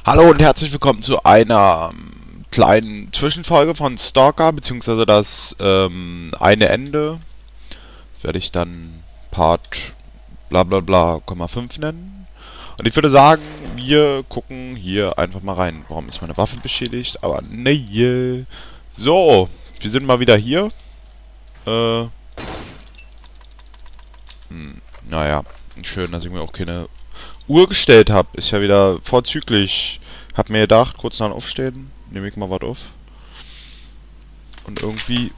Hallo und herzlich willkommen zu einer kleinen Zwischenfolge von Stalker, beziehungsweise das eine Ende. Das werde ich dann Part bla bla bla, 5 nennen. Und ich würde sagen, wir gucken hier einfach mal rein. Warum ist meine Waffe beschädigt? Aber nee. So, wir sind mal wieder hier. Äh, naja, schön, dass ich mir auch keine Uhr gestellt habe. Ist ja wieder vorzüglich. Hab mir gedacht, kurz nach dem Aufstehen, nehme ich mal was auf. Und irgendwie...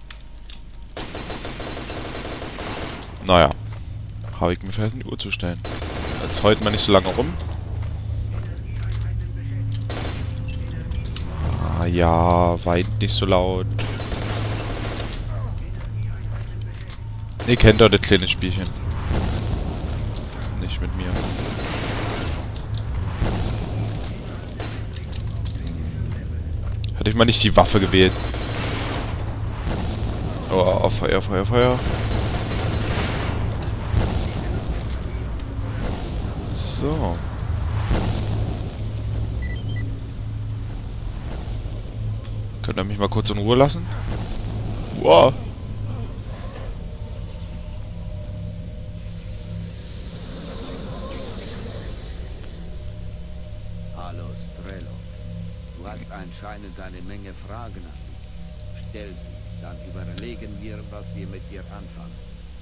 Naja, habe ich mir vergessen, die Uhr zu stellen. Jetzt heute mal nicht so lange rum. Ah ja, weint nicht so laut. Ihr kennt doch das kleine Spielchen. Nicht mit mir. Hätte ich mal nicht die Waffe gewählt. Oh, Feuer, Feuer, Feuer. So. Könnt ihr mich mal kurz in Ruhe lassen? Wow. Hallo Strello. Du hast anscheinend eine Menge Fragen an mich. Stell sie, dann überlegen wir, was wir mit dir anfangen.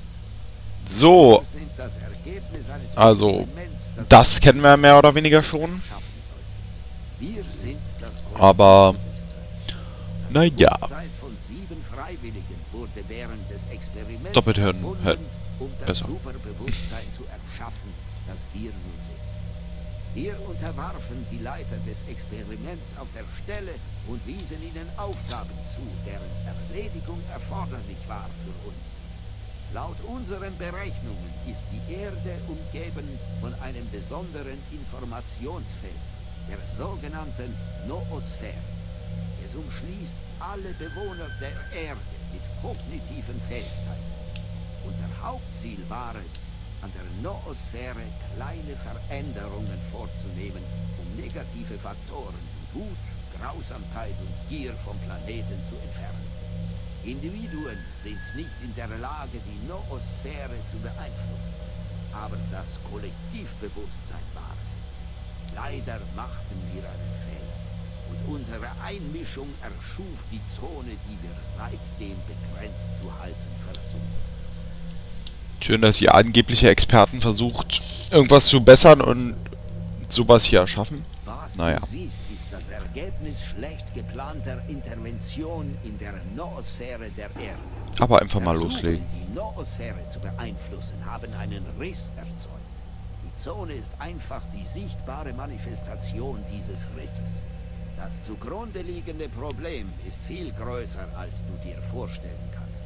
So. Wir sind das Ergebnis eines Also, Experiments, das kennen wir mehr oder weniger schon. schaffen sollte. Wir sind das Aber, Bewusstsein. naja. Das Bewusstsein von 7 Freiwilligen wurde während des Experiments Doppelhirn, verbunden, um das besser. Superbewusstsein zu erschaffen, das wir nun sind. Wir unterwarfen die Leiter des Experiments auf der Stelle und wiesen ihnen Aufgaben zu, deren Erledigung erforderlich war für uns. Laut unseren Berechnungen ist die Erde umgeben von einem besonderen Informationsfeld, der sogenannten Noosphäre. Es umschließt alle Bewohner der Erde mit kognitiven Fähigkeiten. Unser Hauptziel war es, an der Noosphäre kleine Veränderungen vorzunehmen, um negative Faktoren wie Wut, Grausamkeit und Gier vom Planeten zu entfernen. Individuen sind nicht in der Lage, die Noosphäre zu beeinflussen, aber das Kollektivbewusstsein war es. Leider machten wir einen Fehler und unsere Einmischung erschuf die Zone, die wir seitdem begrenzt zu halten versuchen. Schön, dass ihr angebliche Experten versucht, irgendwas zu bessern und sowas hier erschaffen. Was Naja. du siehst, ist das Ergebnis schlecht geplanter Intervention in der Noosphäre der Erde. Aber einfach mal Versuche, loslegen. die Noosphäre zu beeinflussen, haben einen Riss erzeugt. Die Zone ist einfach die sichtbare Manifestation dieses Risses. Das zugrunde liegende Problem ist viel größer, als du dir vorstellen kannst.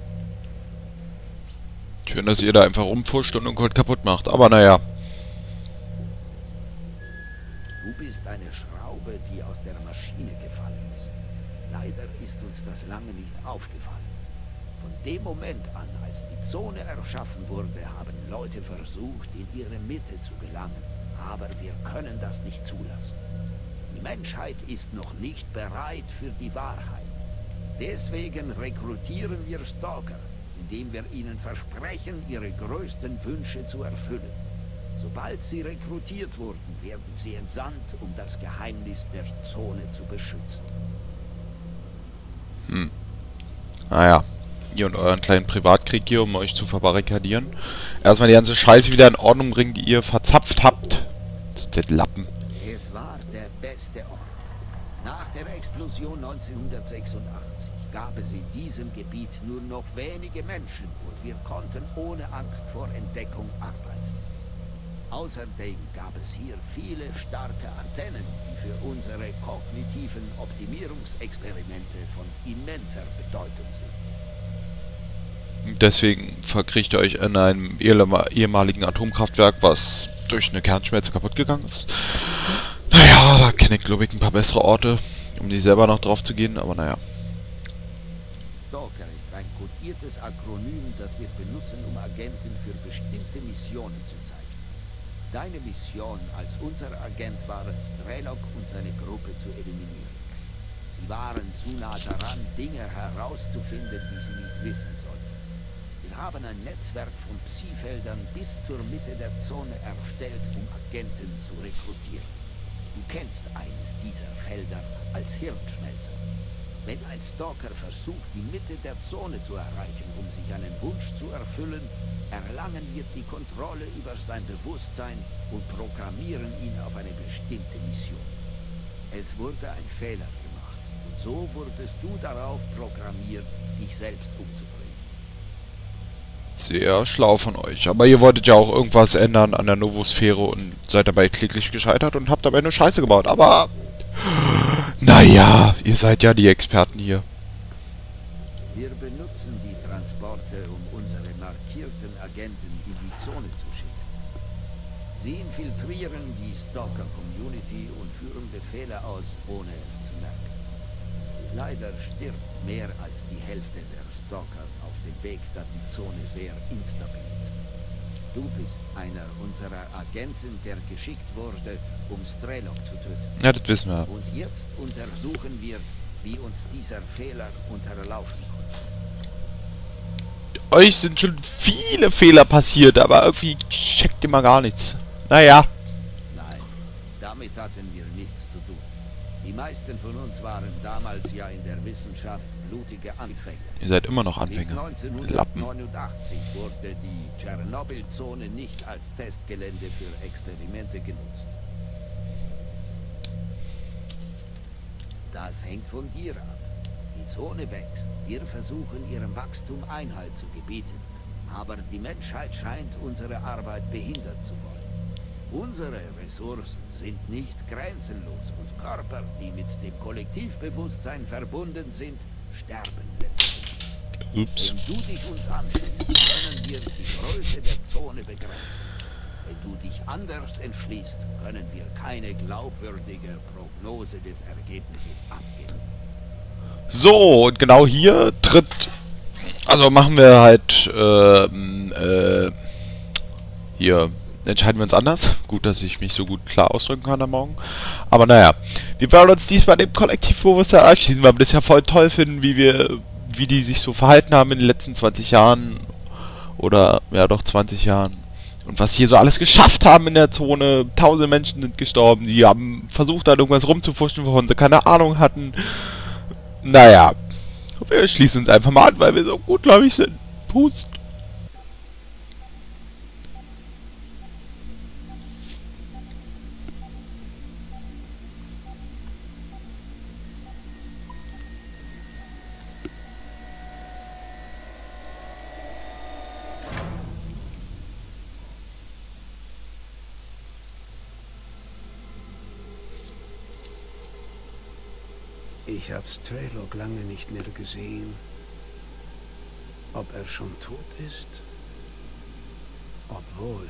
Schön, dass ihr da einfach rumpfuscht und irgendwas kaputt macht. Aber naja. Du bist eine Schraube, die aus der Maschine gefallen ist. Leider ist uns das lange nicht aufgefallen. Von dem Moment an, als die Zone erschaffen wurde, haben Leute versucht, in ihre Mitte zu gelangen. Aber wir können das nicht zulassen. Die Menschheit ist noch nicht bereit für die Wahrheit. Deswegen rekrutieren wir Stalker, indem wir ihnen versprechen, ihre größten Wünsche zu erfüllen. Sobald sie rekrutiert wurden, werden sie entsandt, um das Geheimnis der Zone zu beschützen. Naja. Ihr und euren kleinen Privatkrieg hier, um euch zu verbarrikadieren. Erstmal die ganze Scheiße wieder in Ordnung bringen, die ihr verzapft habt. Das Lappen. Es war der beste Ort. Nach der Explosion 1986 gab es in diesem Gebiet nur noch wenige Menschen und wir konnten ohne Angst vor Entdeckung arbeiten. Außerdem gab es hier viele starke Antennen, die für unsere kognitiven Optimierungsexperimente von immenser Bedeutung sind. Deswegen verkriecht ihr euch in einem ehemaligen Atomkraftwerk, was durch eine Kernschmelze kaputt gegangen ist. Naja, da kenne ich, glaube ich, ein paar bessere Orte, um die selber noch drauf zu gehen, aber naja. Stalker ist ein kodiertes Akronym, das wir benutzen, um Agenten für bestimmte Missionen zu zeichnen. Deine Mission als unser Agent war es, Strelok und seine Gruppe zu eliminieren. Sie waren zu nah daran, Dinge herauszufinden, die sie nicht wissen sollten. Wir haben ein Netzwerk von Psi-Feldern bis zur Mitte der Zone erstellt, um Agenten zu rekrutieren. Du kennst eines dieser Felder als Hirnschmelzer. Wenn ein Stalker versucht, die Mitte der Zone zu erreichen, um sich einen Wunsch zu erfüllen, erlangen wir die Kontrolle über sein Bewusstsein und programmieren ihn auf eine bestimmte Mission. Es wurde ein Fehler gemacht und so wurdest du darauf programmiert, dich selbst umzubringen. Sehr schlau von euch. Aber ihr wolltet ja auch irgendwas ändern an der Novosphäre und seid dabei kläglich gescheitert und habt dabei nur Scheiße gebaut. Aber... naja, ihr seid ja die Experten hier. Wir benutzen die Transporte, um unsere markierten Agenten in die Zone zu schicken. Sie infiltrieren die Stalker-Community und führen Befehle aus, ohne es zu merken. Leider stirbt mehr als die Hälfte der Stalker auf dem Weg, da die Zone sehr instabil ist. Du bist einer unserer Agenten, der geschickt wurde, um Strelok zu töten. Ja, das wissen wir. Und jetzt untersuchen wir, wie uns dieser Fehler unterlaufen konnte. Euch sind schon viele Fehler passiert, aber irgendwie checkt ihr mal gar nichts. Naja. Nein, damit hatten wir nichts zu tun. Die meisten von uns waren damals ja in der Wissenschaft blutige Anfänger. Ihr seid immer noch Bis Anfänger. Lappen. 1989 wurde die Tschernobyl-Zone nicht als Testgelände für Experimente genutzt. Das hängt von dir ab. Die Zone wächst. Wir versuchen, ihrem Wachstum Einhalt zu gebieten. Aber die Menschheit scheint unsere Arbeit behindern zu wollen. Unsere Ressourcen sind nicht grenzenlos und Körper, die mit dem Kollektivbewusstsein verbunden sind, sterben letztendlich. Ups. Wenn du dich uns anschließt, können wir die Größe der Zone begrenzen. Wenn du dich anders entschließt, können wir keine glaubwürdige Prognose des Ergebnisses abgeben. So, und genau hier tritt... Also machen wir halt... hier... entscheiden wir uns anders. Gut, dass ich mich so gut klar ausdrücken kann am Morgen. Aber naja, wir werden uns diesmal dem Kollektivbewusstsein anschließen, weil wir das ja voll toll finden, wie die sich so verhalten haben in den letzten 20 Jahren. Oder, ja doch, 20 Jahren. Und was sie hier so alles geschafft haben in der Zone. 1000 Menschen sind gestorben. Die haben versucht, da irgendwas rumzufuschen, wovon sie keine Ahnung hatten. Naja, wir schließen uns einfach mal an, weil wir so gut, glaube ich, sind. Pust. Ich habe Strelok lange nicht mehr gesehen. Ob er schon tot ist? Obwohl.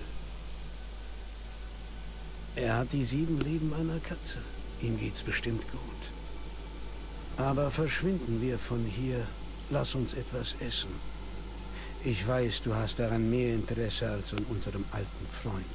Er hat die 7 Leben einer Katze. Ihm geht's bestimmt gut. Aber verschwinden wir von hier. Lass uns etwas essen. Ich weiß, du hast daran mehr Interesse als an unserem alten Freund.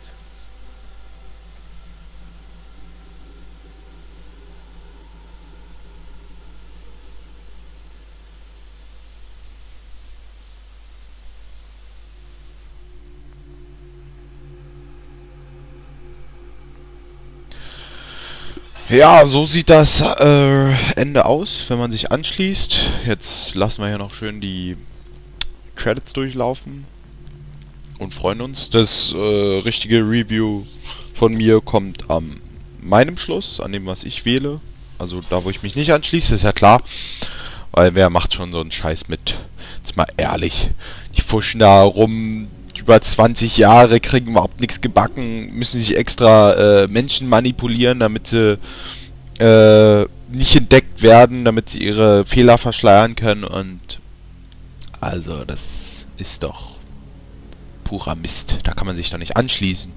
Ja, so sieht das Ende aus, wenn man sich anschließt. Jetzt lassen wir hier noch schön die Credits durchlaufen und freuen uns. Das richtige Review von mir kommt an meinem Schluss, an dem, was ich wähle. Also da, wo ich mich nicht anschließe, ist ja klar. Weil wer macht schon so einen Scheiß mit? Jetzt mal ehrlich. Die fuschen da rum... Über 20 Jahre, kriegen überhaupt nichts gebacken, müssen sich extra Menschen manipulieren, damit sie nicht entdeckt werden, damit sie ihre Fehler verschleiern können und also das ist doch purer Mist. Da kann man sich doch nicht anschließen.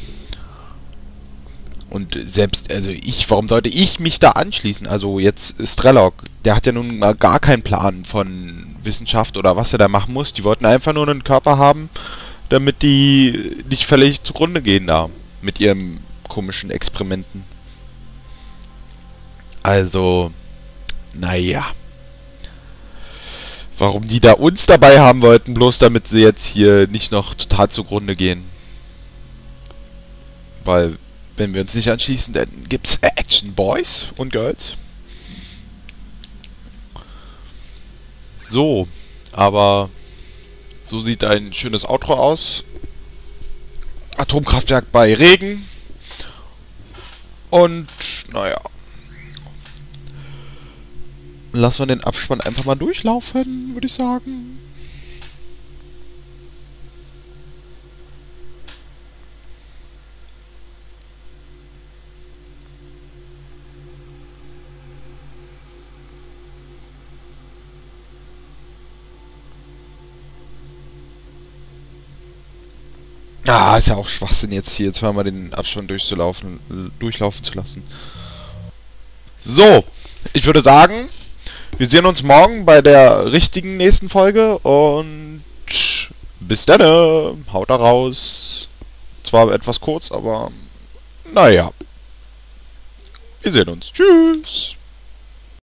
Und selbst, also warum sollte ich mich da anschließen? Also jetzt Strelok, der hat ja nun mal gar keinen Plan von Wissenschaft oder was er da machen muss. Die wollten einfach nur einen Körper haben, damit die nicht völlig zugrunde gehen da. Mit ihren komischen Experimenten. Also, naja. Warum die da uns dabei haben wollten, bloß damit sie jetzt hier nicht noch total zugrunde gehen. Weil, wenn wir uns nicht anschließen, dann gibt's Action Boys und Girls. So, aber so sieht ein schönes Outro aus. Atomkraftwerk bei Regen. Und, naja. Lassen wir den Abspann einfach mal durchlaufen, würde ich sagen. Ah, ist ja auch Schwachsinn jetzt hier zweimal den Abspann durchlaufen zu lassen. So, ich würde sagen, wir sehen uns morgen bei der richtigen nächsten Folge und bis dann, haut da raus. Zwar etwas kurz, aber naja. Wir sehen uns. Tschüss.